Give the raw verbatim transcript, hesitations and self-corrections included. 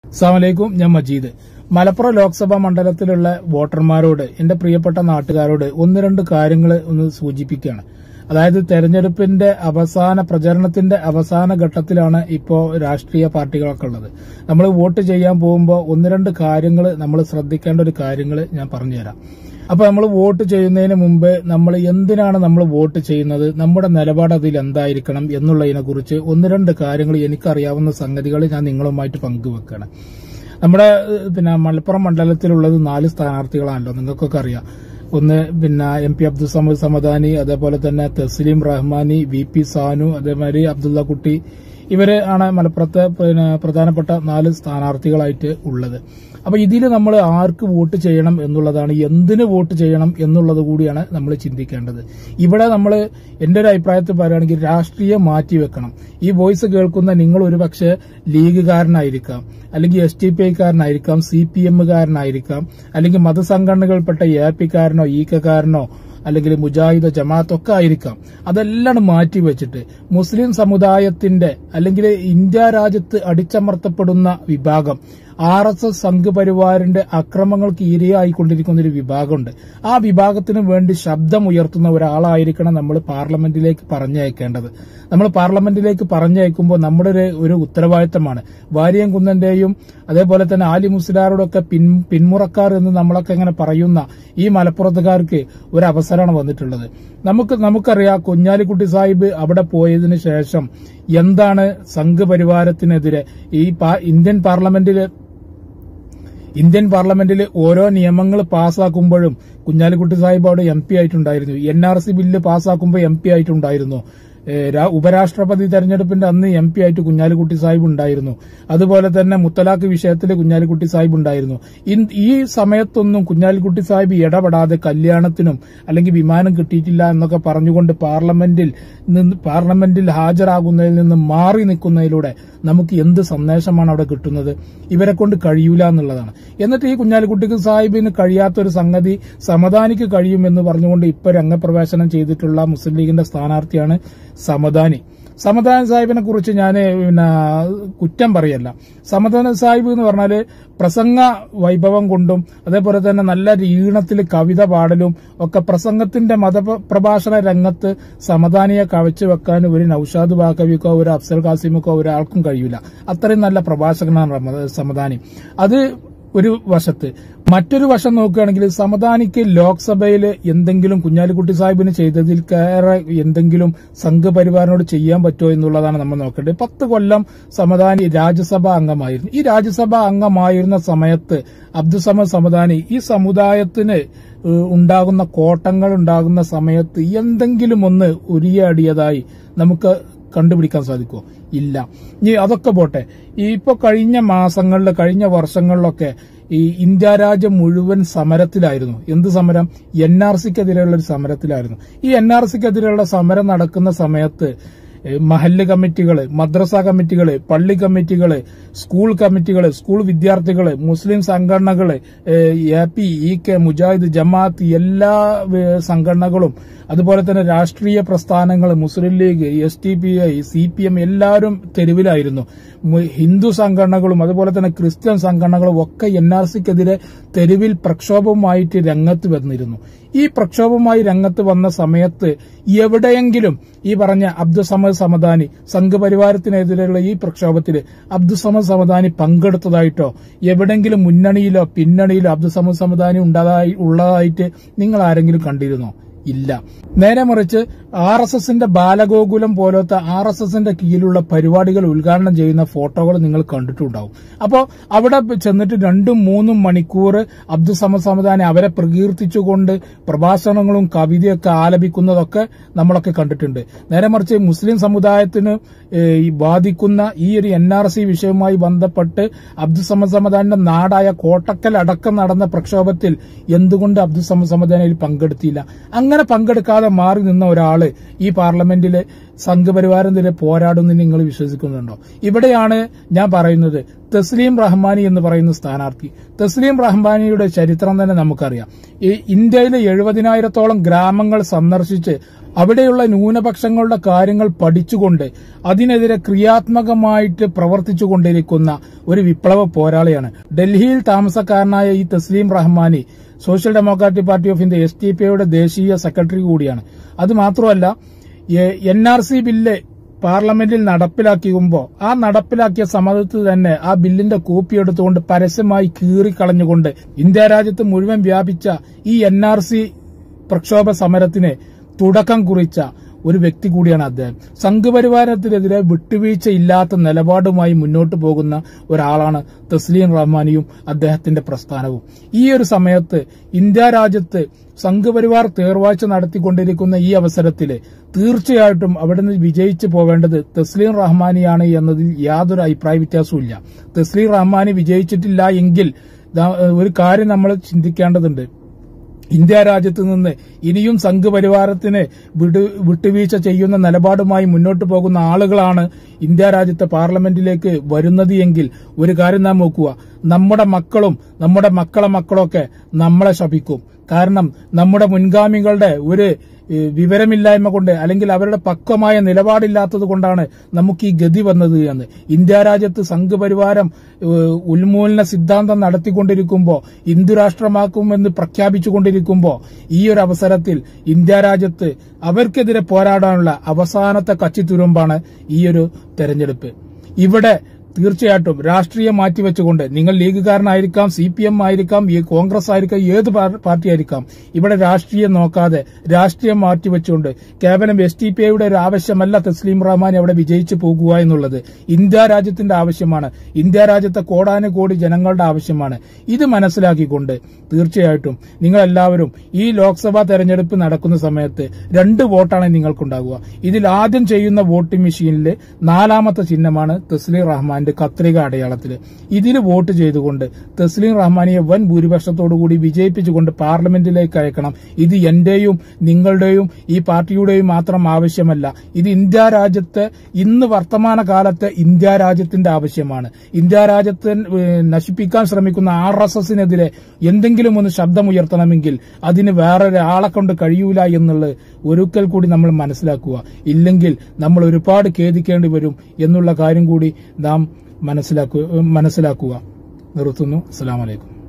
അസ്സലാമലൈക്കും. ഞാൻ മജീദ്. മലപ്പുറം ലോക്സഭാ മണ്ഡലത്തിലുള്ള വോട്ടർമാരോട്, എന്റെ പ്രിയപ്പെട്ട നാട്ടുകാരോട് ഒന്ന് രണ്ട് കാര്യങ്ങൾ ഒന്ന് സൂചിപ്പിക്കുകയാണ്. അതായത് തെരഞ്ഞെടുപ്പിന്റെ അവസാന പ്രചരണത്തിന്റെ അവസാന ഘട്ടത്തിലാണ് ഇപ്പോ രാഷ്ട്രീയ പാർട്ടികളൊക്കെ ഉള്ളത്. നമ്മൾ വോട്ട് ചെയ്യാൻ പോകുമ്പോൾ ഒന്ന് രണ്ട് കാര്യങ്ങൾ നമ്മൾ ശ്രദ്ധിക്കേണ്ട ഒരു കാര്യങ്ങൾ ഞാൻ പറഞ്ഞുതരാം. അപ്പൊ നമ്മൾ വോട്ട് ചെയ്യുന്നതിന് മുമ്പ് നമ്മൾ എന്തിനാണ് നമ്മൾ വോട്ട് ചെയ്യുന്നത്, നമ്മുടെ നിലപാട് അതിൽ എന്തായിരിക്കണം എന്നുള്ളതിനെ കുറിച്ച് ഒന്ന് രണ്ട് കാര്യങ്ങൾ എനിക്കറിയാവുന്ന സംഗതികൾ ഞാൻ നിങ്ങളുമായിട്ട് പങ്കുവെക്കുകയാണ്. നമ്മുടെ പിന്നെ മലപ്പുറം മണ്ഡലത്തിലുള്ളത് നാല് സ്ഥാനാർത്ഥികളാണല്ലോ, നിങ്ങൾക്കൊക്കെ അറിയാം. ഒന്ന് പിന്നെ എം പി അബ്ദുൽ സമദ് സമദാനി, അതേപോലെ തന്നെ തസ്ലീം, റഹ്മാനി, വി പി സാനു, അതേമാതിരി അബ്ദുള്ള കുട്ടി. ഇവര് ആണ് മലപ്പുറത്തെ പിന്നെ പ്രധാനപ്പെട്ട നാല് സ്ഥാനാർത്ഥികളായിട്ട് ഉള്ളത്. അപ്പൊ ഇതിൽ നമ്മൾ ആർക്ക് വോട്ട് ചെയ്യണം എന്നുള്ളതാണ്, എന്തിന് വോട്ട് ചെയ്യണം എന്നുള്ളത് കൂടിയാണ് നമ്മൾ ചിന്തിക്കേണ്ടത്. ഇവിടെ നമ്മൾ എന്റെ ഒരു അഭിപ്രായത്തിൽ പറയുകയാണെങ്കിൽ രാഷ്ട്രീയം മാറ്റിവെക്കണം. ഈ വോയിസ് കേൾക്കുന്ന നിങ്ങൾ ഒരുപക്ഷെ ലീഗുകാരനായിരിക്കാം, അല്ലെങ്കിൽ എസ് ഡി പി ഐക്കാരനായിരിക്കാം, സി പി എമ്മുകാരനായിരിക്കാം, അല്ലെങ്കിൽ മതസംഘടനകൾപ്പെട്ട എ പിക്കാരനോ ഈക്കക്കാരനോ അല്ലെങ്കിൽ മുജാഹിദ് ജമാഅത്ത് ഒക്കെ ആയിരിക്കാം. അതെല്ലാം മാറ്റിവെച്ചിട്ട് മുസ്ലിം സമുദായത്തിന്റെ അല്ലെങ്കിൽ ഇന്ത്യ രാജ്യത്ത് അടിച്ചമർത്തപ്പെടുന്ന വിഭാഗം ആർ എസ് എസ് സംഘപരിവാറിന്റെ അക്രമങ്ങൾക്ക് ഇരയായിക്കൊണ്ടിരിക്കുന്ന ഒരു വിഭാഗമുണ്ട്. ആ വിഭാഗത്തിന് വേണ്ടി ശബ്ദമുയർത്തുന്ന ഒരാളായിരിക്കണം നമ്മൾ പാർലമെന്റിലേക്ക് പറഞ്ഞയക്കേണ്ടത്. നമ്മൾ പാർലമെന്റിലേക്ക് പറഞ്ഞയക്കുമ്പോൾ നമ്മുടെ ഒരു ഒരു ഉത്തരവാദിത്തമാണ്. വാര്യംകുന്നന്റെയും അതേപോലെ തന്നെ ആലി മുസ്ലിയാരോടൊക്കെ പിൻ പിന്മുറക്കാർ എന്ന് നമ്മളൊക്കെ ഇങ്ങനെ പറയുന്ന ഈ മലപ്പുറത്തുകാർക്ക് ഒരു അവസരമാണ് വന്നിട്ടുള്ളത്. നമുക്ക് നമുക്കറിയാം കുഞ്ഞാലിക്കുട്ടി സാഹിബ് അവിടെ പോയതിനു ശേഷം എന്താണ് സംഘപരിവാരത്തിനെതിരെ ഈ ഇന്ത്യൻ പാർലമെന്റില് ഇന്ത്യൻ പാർലമെന്റിൽ ഓരോ നിയമങ്ങൾ പാസ്സാക്കുമ്പോഴും കുഞ്ഞാലിക്കുട്ടി സാഹിബ് അവിടെ എം പി ആയിട്ടുണ്ടായിരുന്നു. എൻ ആർ സി ബില്ല് പാസ്സാക്കുമ്പോൾ എം പി ആയിട്ടുണ്ടായിരുന്നു. ഉപരാഷ്ട്രപതി തെരഞ്ഞെടുപ്പിന്റെ അന്ന് എം പി ആയിട്ട് കുഞ്ഞാലിക്കുട്ടി സാഹിബ് ഉണ്ടായിരുന്നു. അതുപോലെ തന്നെ മുത്തലാഖ് വിഷയത്തിൽ കുഞ്ഞാലിക്കുട്ടി സാഹിബ് ഉണ്ടായിരുന്നു. ഈ സമയത്തൊന്നും കുഞ്ഞാലിക്കുട്ടി സാഹിബ് ഇടപെടാതെ കല്യാണത്തിനും അല്ലെങ്കിൽ വിമാനം കിട്ടിയിട്ടില്ല എന്നൊക്കെ പറഞ്ഞുകൊണ്ട് പാർലമെന്റിൽ നിന്ന് പാർലമെന്റിൽ ഹാജരാകുന്നതിൽ നിന്ന് മാറി നിൽക്കുന്നതിലൂടെ നമുക്ക് എന്ത് സന്ദേശമാണ് അവിടെ കിട്ടുന്നത്? ഇവരെ കൊണ്ട് കഴിയൂല എന്നുള്ളതാണ്. എന്നിട്ട് ഈ കുഞ്ഞാലിക്കുട്ടി സാഹിബിന് കഴിയാത്തൊരു സംഗതി സമദാനിക്ക് കഴിയുമെന്ന് പറഞ്ഞുകൊണ്ട് ഇപ്പൊ രംഗപ്രവേശനം ചെയ്തിട്ടുള്ള മുസ്ലിം ലീഗിന്റെ സ്ഥാനാർത്ഥിയാണ് സമദാനി. സമദാനി സാഹിബിനെ കുറിച്ച് ഞാൻ പിന്നെ കുറ്റം പറയല്ല. സമദാനി സാഹിബ് എന്ന് പറഞ്ഞാല് പ്രസംഗ വൈഭവം കൊണ്ടും അതേപോലെ തന്നെ നല്ല ഈണത്തിൽ കവിത പാടലും ഒക്കെ പ്രസംഗത്തിന്റെ മതപ്രഭാഷണ രംഗത്ത് സമദാനിയെ കവച്ചു വെക്കാൻ ഒരു നൌഷാദ് ബാക്കവിക്കോ ഒരു അഫ്സൽ ഖാസിമുക്കോ ഒരാൾക്കും കഴിയില്ല. അത്രയും നല്ല പ്രഭാഷകനാണ് സമദാനി. അത് ഒരു വശത്ത്. മറ്റൊരു വശം നോക്കുകയാണെങ്കിൽ സമദാനിക്ക് ലോക്സഭയിൽ എന്തെങ്കിലും കുഞ്ഞാലിക്കുട്ടി സാഹിബിന് ചെയ്തതിൽ കയറെ എന്തെങ്കിലും സംഘപരിവാറിനോട് ചെയ്യാൻ പറ്റുമോ എന്നുള്ളതാണ് നമ്മൾ നോക്കേണ്ടത്. പത്ത് കൊല്ലം സമദാനി രാജ്യസഭാ അംഗമായിരുന്നു. ഈ രാജ്യസഭാ അംഗമായിരുന്ന സമയത്ത് അബ്ദുസമദ് സമദാനി ഈ സമുദായത്തിന് ഉണ്ടാകുന്ന കോട്ടങ്ങൾ ഉണ്ടാകുന്ന സമയത്ത് എന്തെങ്കിലും ഒന്ന് ഉരിയടിയതായി നമുക്ക് കണ്ടുപിടിക്കാൻ സാധിക്കുമോ? ഇല്ല. ഇനി അതൊക്കെ പോട്ടെ, ഇപ്പൊ കഴിഞ്ഞ മാസങ്ങളിൽ കഴിഞ്ഞ വർഷങ്ങളിലൊക്കെ ഈ ഇന്ത്യ രാജ്യം മുഴുവൻ സമരത്തിലായിരുന്നു. എന്ത് സമരം? എൻ ആർ സിക്കെതിരെയുള്ള ഒരു സമരത്തിലായിരുന്നു. ഈ എൻ ആർ സിക്കെതിരെയുള്ള സമരം നടക്കുന്ന സമയത്ത് മഹല്ല് കമ്മിറ്റികള്, മദ്രസ കമ്മിറ്റികള്, പള്ളി കമ്മിറ്റികള്, സ്കൂൾ കമ്മിറ്റികള്, സ്കൂൾ വിദ്യാർത്ഥികള്, മുസ്ലിം സംഘടനകള്, A P E K Mujahid Jamaat എല്ലാ സംഘടനകളും അതുപോലെ തന്നെ രാഷ്ട്രീയ പ്രസ്ഥാനങ്ങൾ Muslim League, S D P I, C P M എല്ലാവരും തെരുവിലായിരുന്നു. ഹിന്ദു സംഘടനകളും അതുപോലെ തന്നെ ക്രിസ്ത്യൻ സംഘടനകളും ഒക്കെ എൻ ആർ സിക്കെതിരെ തെരുവിൽ പ്രക്ഷോഭവുമായിട്ട് രംഗത്ത് വന്നിരുന്നു. ഈ പ്രക്ഷോഭവുമായി രംഗത്ത് വന്ന സമയത്ത് എവിടെയെങ്കിലും ഈ പറഞ്ഞ അബ്ദുസമദ് സമദാനി സംഘപരിവാരത്തിനെതിരെയുള്ള ഈ പ്രക്ഷോഭത്തിൽ അബ്ദുസമദ് സമദാനി പങ്കെടുത്തതായിട്ടോ എവിടെയെങ്കിലും മുന്നണിയിലോ പിന്നണിയിലോ അബ്ദുസമദ് സമദാനി ഉണ്ടായി ഉള്ളതായിട്ട് നിങ്ങൾ ആരെങ്കിലും കണ്ടിരുന്നോ? ഇല്ല. നേരെ മറിച്ച് ആർ എസ് എസിന്റെ ബാലഗോകുലം പോലത്തെ ആർ എസ് എസിന്റെ കീഴിലുള്ള പരിപാടികൾ ഉദ്ഘാടനം ചെയ്യുന്ന ഫോട്ടോകൾ നിങ്ങൾ കണ്ടിട്ടുണ്ടാവും. അപ്പോ അവിടെ ചെന്നിട്ട് രണ്ടും മൂന്നും മണിക്കൂർ അബ്ദുസമദ് സമദാനി അവരെ പ്രകീർത്തിച്ചുകൊണ്ട് പ്രഭാഷണങ്ങളും കവിതയൊക്കെ ആലപിക്കുന്നതൊക്കെ നമ്മളൊക്കെ കണ്ടിട്ടുണ്ട്. നേരെ മറിച്ച് മുസ്ലിം സമുദായത്തിന് ബാധിക്കുന്ന ഈ ഒരു എൻ ആർ സി വിഷയവുമായി ബന്ധപ്പെട്ട് അബ്ദുസമദ് സമദാനിന്റെ നാടായ കോട്ടക്കൽ അടക്കം നടന്ന പ്രക്ഷോഭത്തിൽ എന്തുകൊണ്ട് അബ്ദുസമദ് സമദാനിയിൽ പങ്കെടുത്തില്ല? അങ്ങനെ പങ്കെടുക്കാതെ മാറി നിന്ന ഒരാള് ഈ പാർലമെന്റില് സംഘപരിവാരത്തിനെതിരെ പോരാടുന്നതിന് നിങ്ങൾ വിശ്വസിക്കുന്നുണ്ടോ? ഇവിടെയാണ് ഞാൻ പറയുന്നത് തസ്ലീം റഹ്മാനി എന്ന് പറയുന്ന സ്ഥാനാർത്ഥി. തസ്ലീം റഹ്മാനിയുടെ ചരിത്രം തന്നെ നമുക്കറിയാം. ഈ ഇന്ത്യയിലെ എഴുപതിനായിരത്തോളം ഗ്രാമങ്ങൾ സന്ദർശിച്ച് അവിടെയുള്ള ന്യൂനപക്ഷങ്ങളുടെ കാര്യങ്ങൾ പഠിച്ചുകൊണ്ട് അതിനെതിരെ ക്രിയാത്മകമായിട്ട് പ്രവർത്തിച്ചുകൊണ്ടിരിക്കുന്ന ഒരു വിപ്ലവ പോരാളിയാണ്. ഡൽഹിയിൽ താമസക്കാരനായ ഈ Thasleem Rahmani social democratic party of India S D P ഐയുടെ ദേശീയ സെക്രട്ടറി കൂടിയാണ്. അത് മാത്രമല്ല, എൻ ആർ സി ബില്ല് പാർലമെന്റിൽ നടപ്പിലാക്കിയുമ്പോൾ ആ നടപ്പിലാക്കിയ സമയത്ത് തന്നെ ആ ബില്ലിന്റെ കോപ്പി എടുത്തുകൊണ്ട് പരസ്യമായി കീറിക്കളഞ്ഞുകൊണ്ട് ഇന്ത്യ രാജ്യത്ത് മുഴുവൻ വ്യാപിച്ച ഈ എൻ ആർ സി പ്രക്ഷോഭ സമരത്തിന് തുടക്കം കുറിച്ച ഒരു വ്യക്തി കൂടിയാണ് അദ്ദേഹം. സംഘപരിവാരത്തിനെതിരെ വിട്ടുവീഴ്ചയില്ലാത്ത നിലപാടുമായി മുന്നോട്ട് പോകുന്ന ഒരാളാണ് തസ്ലീം റഹ്മാനിയും അദ്ദേഹത്തിന്റെ പ്രസ്ഥാനവും. ഈ ഒരു സമയത്ത് ഇന്ത്യ രാജ്യത്ത് സംഘപരിവാർ തേർവാഴ്ച നടത്തിക്കൊണ്ടിരിക്കുന്ന ഈ അവസരത്തിൽ തീർച്ചയായിട്ടും അവിടെ നിന്ന് വിജയിച്ചു പോവേണ്ടത് തസ്ലീം റഹ്മാനിയാണ് എന്നതിൽ യാതൊരു അഭിപ്രായ വ്യത്യാസവും ഇല്ല. തസ്ലീം റഹ്മാനി വിജയിച്ചിട്ടില്ല എങ്കിൽ ഒരു കാര്യം നമ്മൾ ചിന്തിക്കേണ്ടതുണ്ട്. ഇന്ത്യ രാജ്യത്ത് നിന്ന് ഇനിയും സംഘപരിവാരത്തിന് വിട്ടുവീഴ്ച ചെയ്യുന്ന നിലപാടുമായി മുന്നോട്ട് പോകുന്ന ആളുകളാണ് ഇന്ത്യ രാജ്യത്തെ പാർലമെന്റിലേക്ക് വരുന്നത് എങ്കിൽ ഒരു കാര്യം നാം നോക്കുക, നമ്മുടെ മക്കളും നമ്മുടെ മക്കളെ മക്കളൊക്കെ നമ്മളെ ശപിക്കും. കാരണം നമ്മുടെ മുൻഗാമികളുടെ ഒരു വിവരമില്ലായ്മ കൊണ്ട് അല്ലെങ്കിൽ അവരുടെ പക്വമായ നിലപാടില്ലാത്തത് കൊണ്ടാണ് നമുക്ക് ഈ ഗതി വന്നത് എന്ന്. ഇന്ത്യ രാജ്യത്ത് സംഘപരിവാരം ഉന്മൂലന സിദ്ധാന്തം നടത്തിക്കൊണ്ടിരിക്കുമ്പോൾ, ഹിന്ദുരാഷ്ട്രമാക്കുമെന്ന് പ്രഖ്യാപിച്ചുകൊണ്ടിരിക്കുമ്പോൾ ഈ ഒരു അവസരത്തിൽ ഇന്ത്യ രാജ്യത്ത് അവർക്കെതിരെ പോരാടാനുള്ള അവസാനത്തെ കച്ചിത്തുരുമ്പാണ് ഈ ഒരു തെരഞ്ഞെടുപ്പ്. ഇവിടെ തീർച്ചയായിട്ടും രാഷ്ട്രീയം മാറ്റിവെച്ചുകൊണ്ട്, നിങ്ങൾ ലീഗുകാരനായിരിക്കാം, സി പി എം ആയിരിക്കാം, കോൺഗ്രസ് ആയിരിക്കാം, ഏത് പാർട്ടി ആയിരിക്കാം, ഇവിടെ രാഷ്ട്രീയം നോക്കാതെ രാഷ്ട്രീയം മാറ്റിവെച്ചുകൊണ്ട് കേവലം എസ് ടി പി ഐയുടെ ഒരു ആവശ്യമല്ല തസ്ലീം റഹ്മാനി അവിടെ വിജയിച്ചു പോകുക എന്നുള്ളത്. ഇന്ത്യ രാജ്യത്തിന്റെ ആവശ്യമാണ്, ഇന്ത്യ രാജ്യത്തെ കോടാനുകോടി ജനങ്ങളുടെ ആവശ്യമാണ്. ഇത് മനസ്സിലാക്കിക്കൊണ്ട് തീർച്ചയായിട്ടും നിങ്ങളെല്ലാവരും ഈ ലോക്സഭാ തെരഞ്ഞെടുപ്പ് നടക്കുന്ന സമയത്ത് രണ്ട് വോട്ടാണ് നിങ്ങൾക്കുണ്ടാകുക. ഇതിൽ ആദ്യം ചെയ്യുന്ന വോട്ടിംഗ് മെഷീനിൽ നാലാമത്തെ ചിഹ്നമാണ് തസ്ലീം റഹ്മാൻ കത്രിക അടയാളത്തിൽ. ഇതിൽ വോട്ട് ചെയ്തുകൊണ്ട് തസ്ലീം റഹ്മാനിയെ വൻ ഭൂരിപക്ഷത്തോടുകൂടി വിജയിപ്പിച്ചുകൊണ്ട് പാർലമെന്റിലേക്ക് അയക്കണം. ഇത് എന്റെയും നിങ്ങളുടെയും ഈ പാർട്ടിയുടെയും മാത്രം ആവശ്യമല്ല. ഇത് ഇന്ത്യ രാജ്യത്തെ ഇന്ന് വർത്തമാന കാലത്തെ ഇന്ത്യ രാജ്യത്തിന്റെ ആവശ്യമാണ്. ഇന്ത്യ രാജ്യത്തെ നശിപ്പിക്കാൻ ശ്രമിക്കുന്ന ആർ എസ് എസിനെതിരെ എന്തെങ്കിലും ഒന്ന് ശബ്ദമുയർത്തണമെങ്കിൽ അതിന് വേറൊരാളെ കൊണ്ട് കഴിയൂല എന്നുള്ളത് ഒരിക്കൽ കൂടി നമ്മൾ മനസ്സിലാക്കുക. ഇല്ലെങ്കിൽ നമ്മൾ ഒരുപാട് ഖേദിക്കേണ്ടി വരും എന്നുള്ള കാര്യം കൂടി നാം മനസ്സിലാക്കുക മനസ്സിലാക്കുക നിർത്തുന്നു. അസ്സലാമു അലൈക്കും.